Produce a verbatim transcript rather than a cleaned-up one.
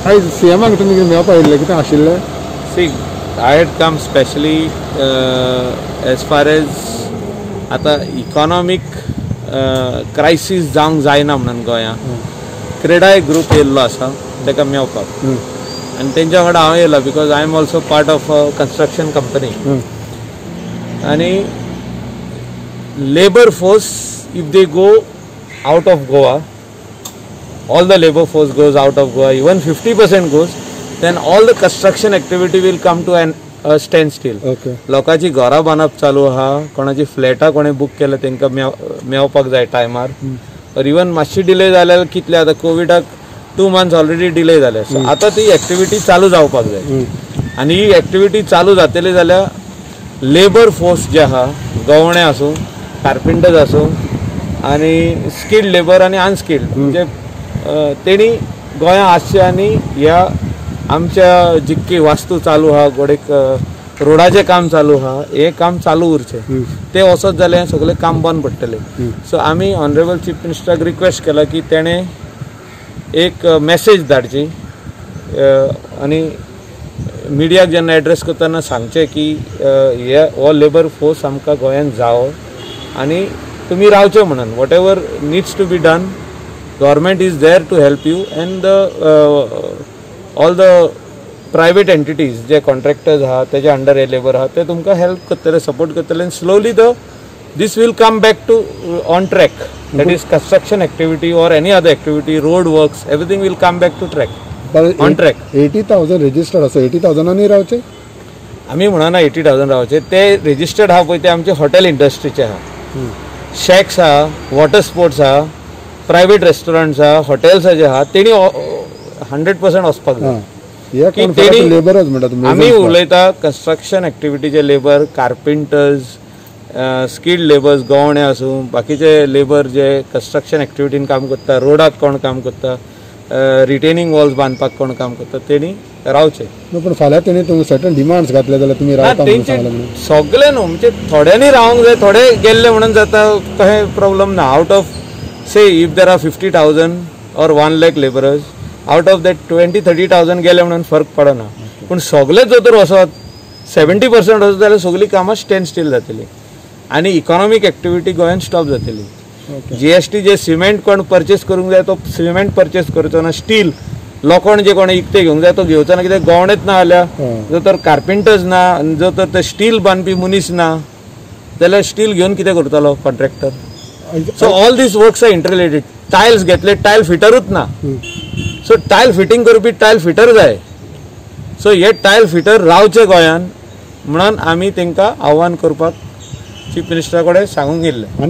आयज सीएमाक तुमी मेळपाक आयिल्ले कितें आशिल्लें? See I had come specially as far as आतां इकॉनॉमीक क्रायसीस जावंक जायना म्हणून गोंयांत क्रेडाय ग्रूप येयल्लो आसा ताका मेळपाक आनी तेंच्या वांगडा हांव येयला because I am also part of a construction company आनी labour force if they go out of Goa, all the labor force goes out of Goa, even fifty percent goes, then all the construction activity will come to an a standstill. Okay. लोकांची घरां बांदप चालू आहा, कोणाची फ्लॅटां कोणे book केल्या तेंकां मेळपाक जाय टायमार, और इवन मातशी डिले जाल्यार कितले आतां कोविडाक टू मंथ्स ऑलरेडी डिले जाले, सो आतां ती एक्टिविटी चालू जावपाक जाय आनी ही एक्टिविटी चालू जातली जाल्यार लेबर फोर्स जे आहा गवणे आसूं कार्पेंटर्स आसूं आनी स्किल्ड लेबर आनी अनस्किल्ड म्हणजे तेणी गोंयांत आसचे आनी ह्या आमच्या जितकी वास्तू चालू आहा गोडेक रोडाचें काम चालू आहा हे काम चालू उरचें ते वचत जाल्यार सगळें काम बंद पडटलें सो आमी ऑनरेबल चीफ मिनिस्टराक रिक्वेस्ट केला की तेणें एक मॅसेज धाडची आनी मिडियाक जेन्ना एड्रेस करतना सांगचें की हे हो लेबर फोर्स आमकां गोंयांत जावो आनी तुम्ही रावचे म्हणून whatever needs to be done government is there to help you and the all the private entities जे कॉन्ट्रॅक्टर्स आहा तेजे अंडर हे लेबर आहा ते तुमकां हेल्प करतले सपोर्ट करतले आनी slowly the this will come back to on track that is construction activity or any other activity road works everything will come back to track on track eighty thousand registered आसा eighty थावजंडांनी रावचे आमी म्हणना eighty thousand रावचे ते registered आहा पळय ते आमचे हॉटेल इंडस्ट्रीचे आहा शॅक्स आहा वॉटर स्पोर्ट्स आहा प्रायवेट रेस्टॉरंट्स आहा हॉटेल्स जे आहा तेणी हंड्रेड पर्सेंट वचपाक जाय की तेणी लेबरच म्हणटा आमी उलयता कन्स्ट्रक्शन एक्टिविटीचे लेबर कार्पेंटर्स स्किल्ड लेबर्स गवणे आसूं बाकीचे लेबर जे कन्स्ट्रक्शन एक्टिविटीन काम करता रोडाक कोण काम करता रिटेनिंग वॉल्स बांदपाक कोण काम करता तेणी रावचे पण फाल्यां तेणी तुमी सर्टन डिमांड्स घातले जाल्यार तुमी रावता म्हणून सांगले म्हणून सगळे न्हू म्हणजे थोड्यांनी रावंक जाय थोडे गेल्ले म्हणून जाता काही प्रॉब्लेम ना out of say if there are fifty thousand or one lakh labourers out of that twenty thirty thousand गेले म्हणून फरक पडना पूण सगळे जर तर वचत सेव्हन्टी पर्संट वचत जाल्यार सगळीं कामां स्टँड स्टील जातली आनी इकॉनॉमीक एक्टिविटी गोंयांत स्टॉप जातली जीएसटी जे सिमेंट कोण परचेस करूंक जाय तो सिमेंट परचेस करचो ना स्टील लोखंड जे कोण इकते घेवंक जाय तो घेवचो ना कित्याक गवणेच ना जाल्यार जर तर कार्पेंटर्स ना जर तर ते स्टील बांदपी मनीस ना जाल्यार स्टील घेवन कितें करतलो contractor so all this works are interrelated tiles घेतले टायल फिटरूच ना सो टायल फिटींग करपी टायल फिटर जाय सो हे टायल फिटर रावचे गोंयांत म्हणून आमी तांकां आव्हान करपाक चीफ मिनिस्टरा कडेन सांगूंक गेल्ले